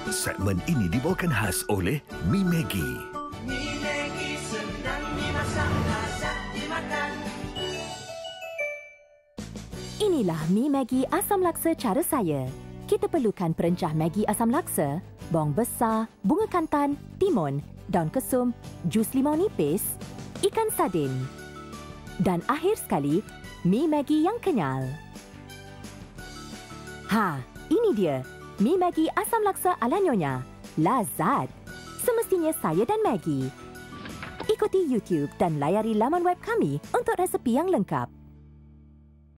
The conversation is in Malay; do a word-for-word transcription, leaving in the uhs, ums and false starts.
Segmen ini dibawakan khas oleh Mi Maggi. Mi Maggi senang dimasak, lezat dimakan. Inilah Mi Maggi asam laksa cara saya. Kita perlukan perencah Maggi asam laksa, bawang besar, bunga kantan, timun, daun kesum, jus limau nipis, ikan sardin. Dan akhir sekali, Mi Maggi yang kenyal. Ha, ini dia. Mi Maggi asam laksa ala Nyonya. Lazat. Semestinya saya dan Maggi. Ikuti YouTube dan layari laman web kami untuk resepi yang lengkap.